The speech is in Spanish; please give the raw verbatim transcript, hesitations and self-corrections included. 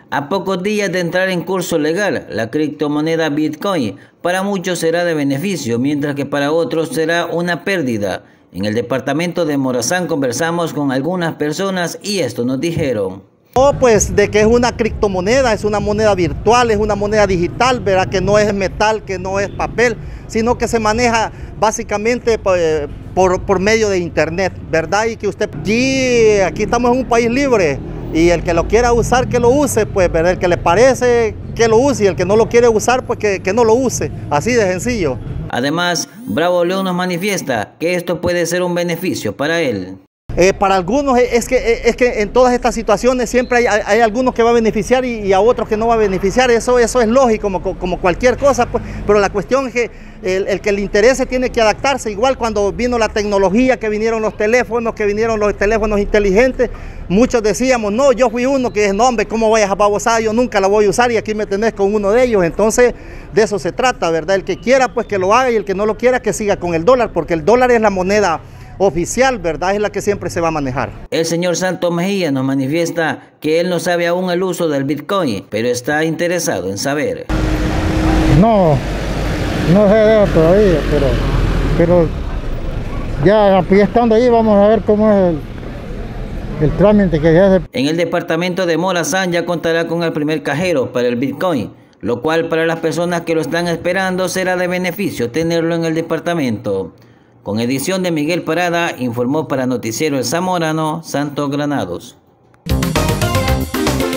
A pocos días de entrar en curso legal, la criptomoneda Bitcoin para muchos será de beneficio, mientras que para otros será una pérdida. En el departamento de Morazán conversamos con algunas personas y esto nos dijeron. No, pues de que es una criptomoneda, es una moneda virtual, es una moneda digital, ¿verdad? Que no es metal, que no es papel, sino que se maneja básicamente pues, por, por medio de internet, ¿verdad? Y que usted, aquí, aquí estamos en un país libre y el que lo quiera usar, que lo use, pues, ¿verdad? El que le parece, que lo use, y el que no lo quiere usar, pues que, que no lo use, así de sencillo. Además, Bravo León nos manifiesta que esto puede ser un beneficio para él. Eh, para algunos es que, es que en todas estas situaciones siempre hay, hay, hay algunos que va a beneficiar y, y a otros que no va a beneficiar. Eso, eso es lógico, como, como cualquier cosa, pues, pero la cuestión es que el, el que le interese tiene que adaptarse. Igual cuando vino la tecnología, que vinieron los teléfonos, que vinieron los teléfonos inteligentes, muchos decíamos, no, yo fui uno que es, no hombre, ¿cómo voy a babosar? Yo nunca la voy a usar y aquí me tenés con uno de ellos. Entonces, de eso se trata, ¿verdad? El que quiera, pues que lo haga, y el que no lo quiera, que siga con el dólar, porque el dólar es la moneda oficial, ¿verdad? Es la que siempre se va a manejar. El señor Santos Mejía nos manifiesta que él no sabe aún el uso del Bitcoin, pero está interesado en saber. No, no sé eso todavía, pero, pero ya, ya estando ahí vamos a ver cómo es el, el trámite que se hace. En el departamento de Morazán ya contará con el primer cajero para el Bitcoin, lo cual para las personas que lo están esperando será de beneficio tenerlo en el departamento. Con edición de Miguel Parada, informó para Noticiero El Zamorano, Santos Granados.